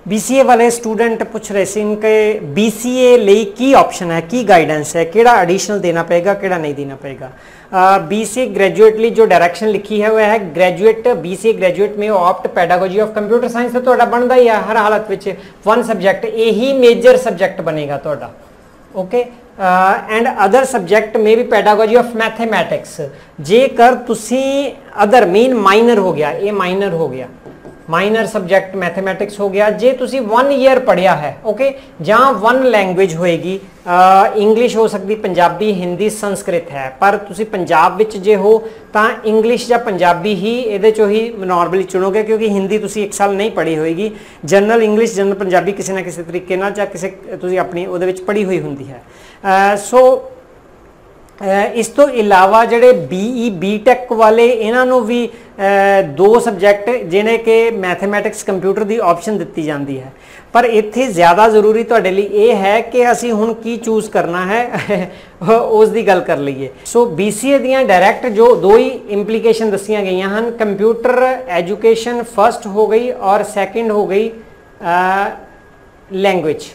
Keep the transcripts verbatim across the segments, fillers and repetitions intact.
BCA वाले student पूछ रहे थे कि बीसीए ਲਈ ਕੀ ऑप्शन है, की गाइडेंस है, केड़ा एडिशनल देना पएगा, केड़ा नहीं देना पएगा। बीसीए ग्रेजुएट ਲਈ जो डायरेक्शन लिखी है वह है ग्रेजुएट बीसीए ग्रेजुएट में opt pedagogy of computer science तो ਤੁਹਾਡਾ ਬਣਦਾ ਹੀ ਹੈ हर हालत ਵਿੱਚ वन सब्जेक्ट यही मेजर सब्जेक्ट बनेगा ਤੁਹਾਡਾ। ओके एंड अदर सब्जेक्ट में भी पैडागोजी ऑफ मैथेमैटिक्स जेकर तुसी अदर मीन माइनर हो गया, ये माइनर हो गया, माइनर सब्जेक्ट मैथेमैटिक्स हो गया जे तुसी वन ईयर पढ़िया है। ओके जहाँ वन लैंग्वेज होएगी इंग्लिश हो सकती, पंजाबी, हिंदी, संस्कृत है, पर तुसी पंजाब विच जे हो तो इंग्लिश या पंजाबी ही ये चो ही नॉर्मली चुनोगे क्योंकि हिंदी तुसी एक साल नहीं पढ़ी होएगी। जनरल इंग्लिश जनरल पंजाबी किसी ना किसी तरीके नाल या किसी तुसी अपनी उहदे विच पढ़ी हुई हुंदी है। सो इस तो इलावा जोड़े बीई बी टैक वाले इन्हों भी दो सब्जैक्ट जिन्हें कि मैथेमैटिक्स कंप्यूटर की ऑप्शन दी जाती है, पर इत्थे ज़्यादा जरूरी तुहाडे लई ये है कि असी हुण की चूज़ करना है उस दी गल कर लीए। सो बी सी ए दियां डायरैक्ट जो दो ही इंप्लीकेशन दसियां गई हैं, कंप्यूटर एजुकेशन फर्स्ट हो गई और सैकेंड हो गई लैंग्वेज,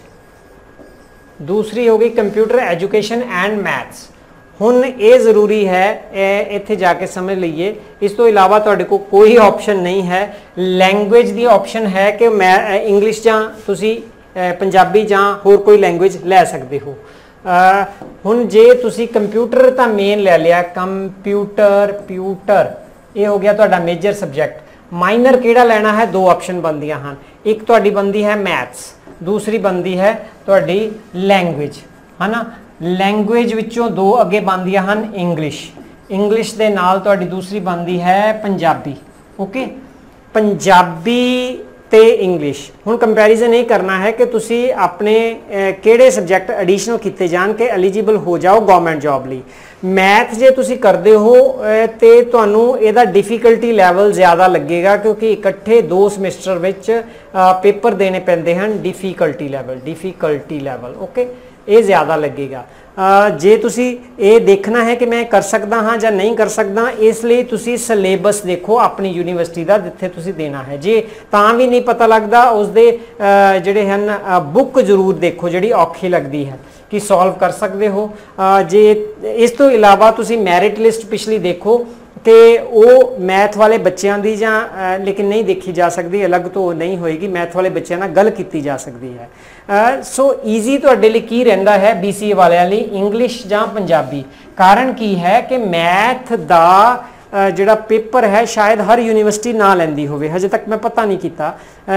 दूसरी हो गई कंप्यूटर एजुकेशन एंड मैथ्स। हुण ये जरूरी है इत्थे जाके समझ लीए। इस तो इलावा तुहाडे को कोई ऑप्शन नहीं है। लैंग्वेज दी ऑप्शन है कि मैं इंग्लिश जां तुसी पंजाबी जां होर कोई लैंग्वेज लै सकते हो। हुण जे तुसी कंप्यूटर तां मेन लै लिया, कंप्यूटर प्यूटर ये हो गया तुहाडा मेजर सब्जैक्ट। माइनर किहड़ा लैना है, दो ऑप्शन बनदियां हन, एक तुहाडी बनदी है मैथ्स, दूसरी बनदी है तुहाडी लैंग्वेज, है ना। लैंग्वेज विचों दो अगे बनदियां हन इंग्लिश, इंग्लिश दे नाल तुहाडी दूसरी बनदी है पंजाबी। ओके पंजाबी ते इंग्लिश। हुण कंपैरिजन ये करना है कि तुसी अपने किहड़े सब्जैक्ट एडिशनल कीते जान के एलिजिबल हो जाओ गवर्नमेंट जॉब लई। मैथ जे तुसी करदे हो ते तुहानूं इहदा डिफिकल्टी लैवल ज़्यादा लगेगा क्योंकि इकट्ठे दो समैस्टर विच पेपर देने पैंदे हन। Difficulty level difficulty level okay ये ज़्यादा लगेगा। जे तुसी ये देखना है कि मैं कर सकता हाँ या नहीं कर सकता, इसलिए तुसी सिलेबस देखो अपनी यूनिवर्सिटी का जिथे तुसी देना है। जे तां भी नहीं पता लगता उसदे जिहड़े हन बुक जरूर देखो जिहड़ी औखी लगती है कि सॉल्व कर सकते हो। जे इस तो इलावा तुसी मैरिट लिस्ट पिछली देखो तो वो मैथ वाले बच्चों की जां लेकिन नहीं देखी जा सकती, अलग तो नहीं होएगी, मैथ वाले बच्चों नाल गल की जा सकती है। सो ईजी तुहाडे लई की रहिंदा है बीसीए वालियां लई इंग्लिश जां पंजाबी। कारण की है कि मैथ दा जिहड़ा पेपर है शायद हर यूनिवर्सिटी ना लैंदी होवे, हजे तक मैं पता नहीं किया।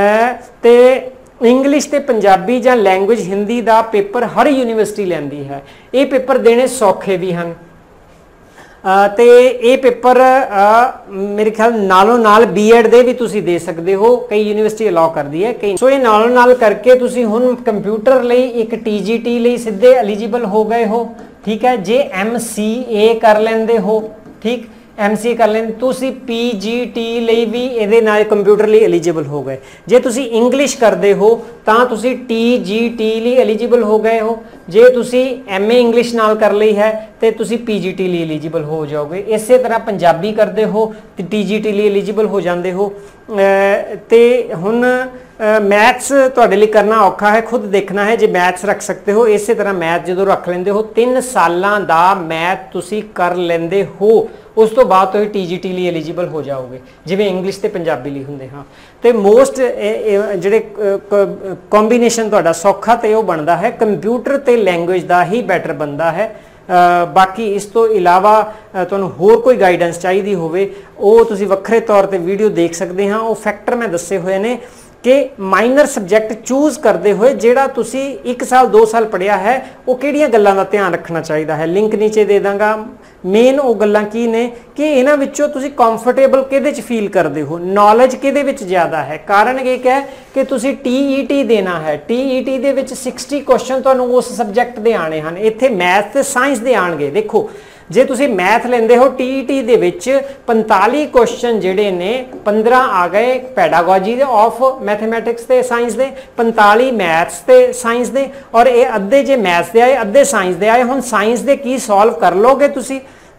तो इंग्लिश ते पंजाबी जां लैंग्वेज हिंदी दा पेपर हर यूनिवर्सिटी लैंदी है। ये पेपर देने सौखे भी हैं तो ये पेपर आ, मेरे ख्याल नालों नाल बी एड दे भी तुसी दे सकते हो, कई यूनिवर्सिटी अलाउ कर दी है कई। सो ये नालों नाल करके तुसी हुण कंप्यूटर लई एक टी जी टी लई सीधे एलिजिबल हो गए हो। ठीक है, जे एम सी ए कर लेंदे हो, ठीक एम सी ए कर लेंदे तुसी पी जी टी लई भी इहदे नाल कंप्यूटर लई एलिजिबल हो गए। जे तुसी इंग्लिश करदे हो तां तुसी टी जी टी लई एलिजिबल हो गए हो। जे तुसी एम ए इंग्लिश नाल कर ली है तो तुसी पी जी टी लिए एलिजिबल हो जाओगे। इस तरह पंजाबी करते हो तो टी जी टी लिए एलिजिबल हो जाते हो। तो हुण मैथ्स तुहाडे लई करना औखा है, खुद देखना है। जे मैथ्स रख सकते हो इस तरह मैथ जो रख लेंदे हो तीन सालां दा मैथ तुसी कर लेंदे हो, उस तो बाद तुसीं टी जी टी लिए एलिजिबल हो जाओगे जिवें इंग्लिश ते पंजाबी लई हुंदे। हाँ तो मोस्ट जिहड़े कॉम्बीनेशन तुहाडा सौखा तो वह बनता है कंप्यूटर ते लैंग्वेज का ही बैटर बनता है। आ, बाकी इस तो इलावा तुहानूं होर कोई गाइडेंस चाहिए होवे वो तुसीं वक्खरे तौर पर वीडियो देख सकते हाँ। वो फैक्टर मैं दसे हुए ने कि माइनर सब्जैक्ट चूज़ करते हुए जिहड़ा तुसी एक साल दो साल पढ़िया है वो किहड़ियां गल्लां दा ध्यान रखना चाहिए है। लिंक नीचे दे दांगा। मेन वो गल्लां की ने कि इन्हां विच्चों तुसी कंफर्टेबल किहदे च फील करते हो, नॉलेज किहदे विच ज़्यादा है। कारण एक है कि तुसी टी ई टी देना है, टी ई टी दे विच सिक्सटी क्वेश्चन तुहानूं उस सब्जैक्ट दे आने हैं। इत्थे मैथ ते साइंस दे आणगे। देखो जे तुसी मैथ लेंदे हो टी ई टी दे विच पैंताली क्वेश्चन जिहड़े ने पंद्रह आ गए पैडागोजी दे ऑफ मैथेमैटिक्स ते साइंस दे, पैंताली मैथ्स ते साइंस दे और ये अद्धे जे मैथ्स दे आए अद्धे साइंस दे आए। हुण साइंस दे की सॉल्व कर लोगे तुसी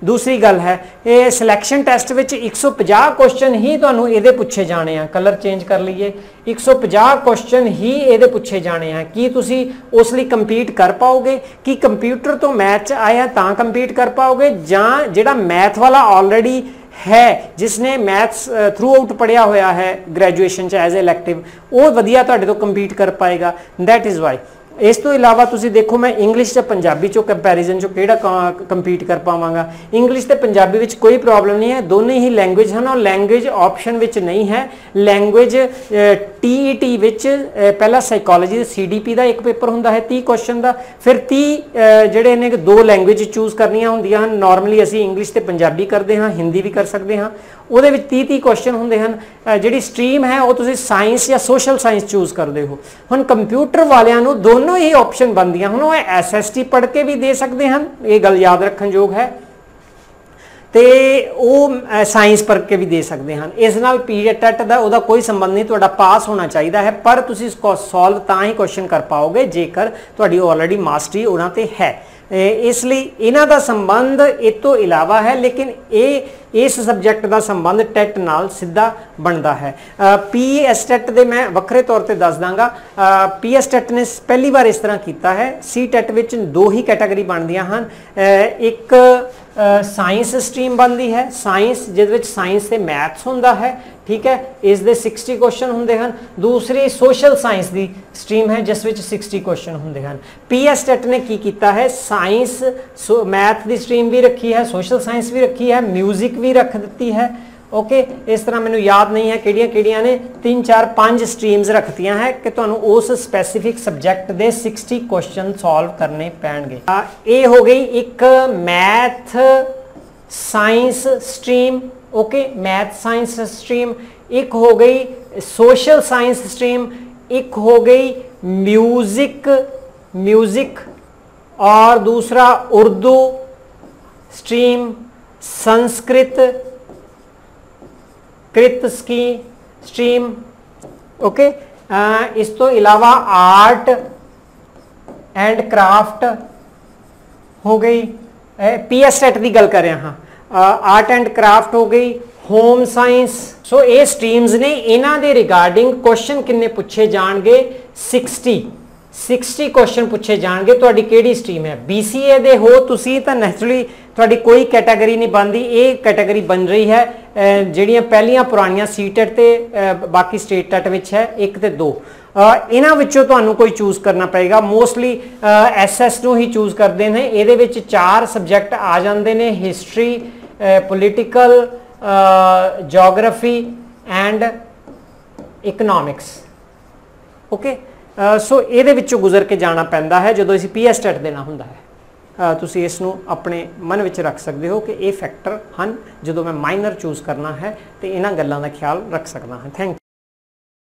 दूसरी गल है ये सिलैक्शन टैसट विच एक सौ पचास क्वेश्चन ही तुहानूं इहदे पुछे जाने आ। कलर चेंज कर लीए, एक सौ पचास क्वेश्चन ही इहदे पुछे जाने आ। की तुसीं उस लई कंपीट कर पाओगे? कि कंप्यूटर तो मैथ आया तां कंपीट कर पाओगे, जां जिहड़ा मैथ वाला ऑलरेडी है जिसने मैथ्स थ्रू आउट पढ़िया होया है ग्रैजुएशन च एज इलैक्टिव, वो वधिया तुहाडे तो कंपीट कर पाएगा। That is why. इस तो इलावा तुसी देखो मैं इंग्लिश ते पंजाबी चो कंपैरिजन चो किहड़ा कंपीट कर पावांगा। इंग्लिश ते पंजाबी विच कोई प्रॉब्लम नहीं है, दोनों ही लैंग्वेज हैं और लैंग्वेज ऑप्शन विच नहीं है। लैंग्वेज टी ई टी विच पहला साइकोलॉजी सी डी पी का एक पेपर हुंदा है तीस क्वेश्चन का, फिर तीस जिहड़े ने दो लैंग्वेज चूज करनियां हुंदियां हन। नॉर्मली असी इंग्लिश ते पंजाबी करते हाँ, हिंदी भी कर सकते हाँ। ਉਹਦੇ ਵਿੱਚ तीस तीस क्वेश्चन ਹੁੰਦੇ ਹਨ। ਜਿਹੜੀ ਸਟਰੀਮ ਹੈ ਉਹ ਤੁਸੀਂ ਸਾਇੰਸ ਜਾਂ ਸੋਸ਼ਲ ਸਾਇੰਸ ਚੂਜ਼ ਕਰਦੇ ਹੋ। ਹੁਣ ਕੰਪਿਊਟਰ ਵਾਲਿਆਂ ਨੂੰ ਦੋਨੋਂ ਹੀ ਆਪਸ਼ਨ ਬਣਦੀਆਂ ਹਨ। ਉਹ ਐਸ ਐਸ ਟੀ ਪੜ੍ਹ ਕੇ ਵੀ ਦੇ ਸਕਦੇ ਹਨ, ਇਹ ਗੱਲ ਯਾਦ ਰੱਖਣਯੋਗ ਹੈ, ਤੇ ਉਹ ਸਾਇੰਸ ਪੜ੍ਹ ਕੇ ਵੀ ਦੇ ਸਕਦੇ ਹਨ। ਇਸ ਨਾਲ ਪੀ ਟੈਟ ਦਾ ਉਹਦਾ ਕੋਈ ਸੰਬੰਧ ਨਹੀਂ, ਤੁਹਾਡਾ ਪਾਸ ਹੋਣਾ ਚਾਹੀਦਾ ਹੈ, ਪਰ ਤੁਸੀਂ ਇਸ ਕੋ ਸੋਲਵ ਤਾਂ ਹੀ ਕੁਐਸਚਨ ਕਰ ਪਾਓਗੇ ਜੇਕਰ ਤੁਹਾਡੀ ਆਲਰੇਡੀ ਮਾਸਟਰੀ ਉਹਨਾਂ ਤੇ ਹੈ। ਇਸ ਲਈ ਇਹਨਾਂ ਦਾ ਸੰਬੰਧ ਇਹ ਤੋਂ ਇਲਾਵਾ ਹੈ, ਲੇਕਿਨ ਇਹ इस सबजैक्ट का संबंध टैट नाल सीधा बनता है। पी एस टैट के मैं वक्रे तौर पर दस दाँगा। पी एस टैट ने पहली बार इस तरह किया है। सी टैट विच दो ही कैटागरी बनदियां हन, एक साइंस स्ट्रीम बनती है, साइंस जिस साइंस से मैथ्स होंदा है, ठीक है, इस दे सिक्सटी क्वेश्चन होंदे हन। दूसरी सोशल साइंस की स्ट्रीम है जिस विच सिक्सटी क्वेश्चन होंदे हन। पी एस टैट ने की किया है, साइंस सो मैथ की स्ट्रीम भी रखी है, सोशल साइंस भी रखी है, म्यूजिक भी रख दी है। ओके, इस तरह मैंने याद नहीं है किहड़ियां किहड़ियां ने, तीन चार पांच स्ट्रीम्स रखतियां है कि तुहानूं उस स्पैसीफिक सबजैक्ट दे सिक्सटी क्वेश्चन सॉल्व करने पैणगे। ये हो गई एक math science stream. Okay, math science stream. एक हो गई सोशल साइंस स्ट्रीम, एक हो गई म्यूजिक म्यूजिक और दूसरा उर्दू स्ट्रीम, संस्कृत कृत की स्ट्रीम। ओके, इस तो इलावा आर्ट एंड क्राफ्ट हो गई। पी एस टैट की गल कर रहे हाँ, आर्ट एंड क्राफ्ट हो गई, होम साइंस। सो ये स्ट्रीम्स ने, इन्हां दे रिगार्डिंग क्वेश्चन किन्ने पूछे जाणगे? सिक्सटी सिक्सटी क्वेश्चन पूछे जाएंगे। तुहाडी किहड़ी स्ट्रीम है? बी सी ए दे हो तुसीं तां नैचुरली तुहाडी कोई कैटागरी नहीं बनती। ये कैटागरी बन रही है जिहड़ियां पहलियां पुरानियां सी टैट ते बाकी स्टेट टैट विच है, एक ते दो। इन्हां विचों तुहानूं कोई चूज करना पएगा। मोस्टली एस एस नूं ही चूज करते हैं। इहदे विच चार सबजैक्ट आ जांदे ने, history, political, geography and economics. Okay, so ये गुजर के जाना पैंदा है जो असीं पी एस टैट देना हुंदा है। तुसीं इस नूं अपने मन विच रख सकते हो कि ये फैक्टर हैं जो मैं माइनर चूज करना है, तो इन्हां गल्लां दा ख्याल रख सकदा हाँ। थैंक